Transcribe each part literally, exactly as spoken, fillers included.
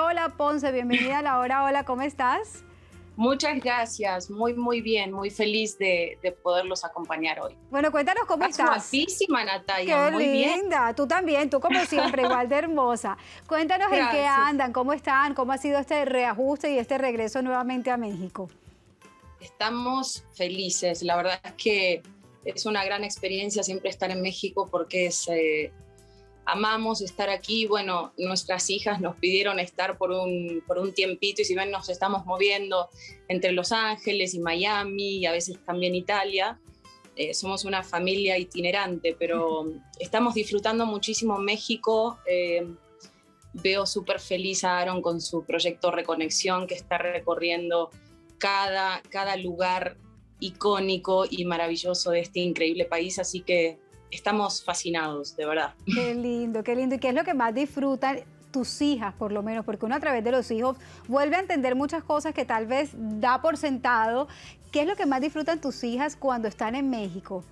Lola Ponce, bienvenida a La Hora Hola, ¿cómo estás? Muchas gracias, muy muy bien, muy feliz de, de poderlos acompañar hoy. Bueno, cuéntanos cómo Estás estás. guapísima, Natalia, Qué muy bien. linda, tú también, tú como siempre, igual de hermosa. Cuéntanos en qué Gracias. andan, cómo están, cómo ha sido este reajuste y este regreso nuevamente a México. Estamos felices, la verdad es que es una gran experiencia siempre estar en México porque es, eh, amamos estar aquí. Bueno, nuestras hijas nos pidieron estar por un, por un tiempito y si ven nos estamos moviendo entre Los Ángeles y Miami y a veces también Italia. Eh, somos una familia itinerante, pero estamos disfrutando muchísimo México. Eh, veo súper feliz a Aaron con su proyecto Reconexión, que está recorriendo cada, cada lugar icónico y maravilloso de este increíble país, así que estamos fascinados, de verdad. Qué lindo, qué lindo. ¿Y qué es lo que más disfrutan tus hijas, por lo menos? Porque uno a través de los hijos vuelve a entender muchas cosas que tal vez da por sentado. ¿Qué es lo que más disfrutan tus hijas cuando están en México?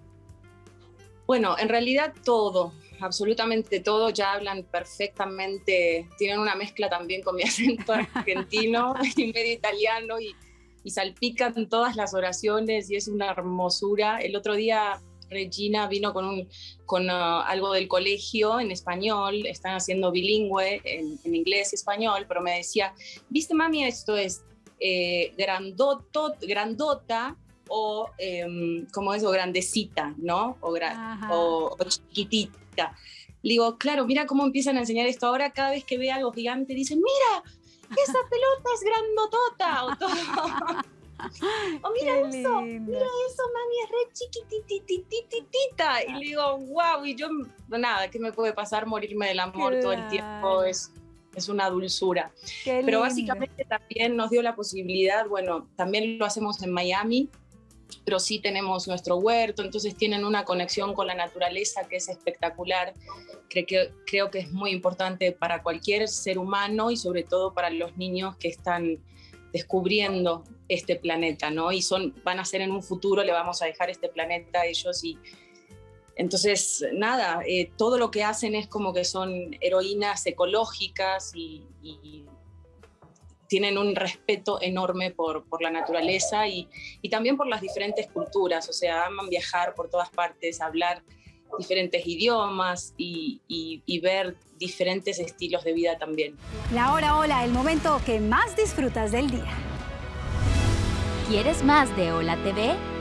Bueno, en realidad todo, absolutamente todo. Ya hablan perfectamente, tienen una mezcla también con mi acento argentino y medio italiano y, y salpican todas las oraciones y es una hermosura. El otro día Regina vino con, un, con uh, algo del colegio en español, están haciendo bilingüe en, en inglés y español, pero me decía, viste mami, esto es eh, grandoto, grandota o eh, como es, o grandecita, ¿no? O, gra o, o chiquitita. Le digo, claro, mira cómo empiezan a enseñar esto ahora, cada vez que ve algo gigante dicen, mira, esa pelota es grandotota, o todo. Oh, mira Qué eso, linda. mira eso, mami, es re chiquitititititita. Y le digo, wow, y yo, nada, ¿qué me puede pasar? Morirme del amor Claro. todo el tiempo, es, es una dulzura. Qué Pero lindo. básicamente también nos dio la posibilidad, bueno, también lo hacemos en Miami, pero sí tenemos nuestro huerto, entonces tienen una conexión con la naturaleza que es espectacular. Creo que, creo que es muy importante para cualquier ser humano y sobre todo para los niños que están descubriendo este planeta, ¿no? Y son, van a ser en un futuro, le vamos a dejar este planeta a ellos y entonces, nada, eh, todo lo que hacen es como que son heroínas ecológicas y, y tienen un respeto enorme por, por la naturaleza y, y también por las diferentes culturas, o sea, aman viajar por todas partes, hablar diferentes idiomas y, y, y ver diferentes estilos de vida también. La Hora Hola, el momento que más disfrutas del día. ¿Quieres más de Hola T V?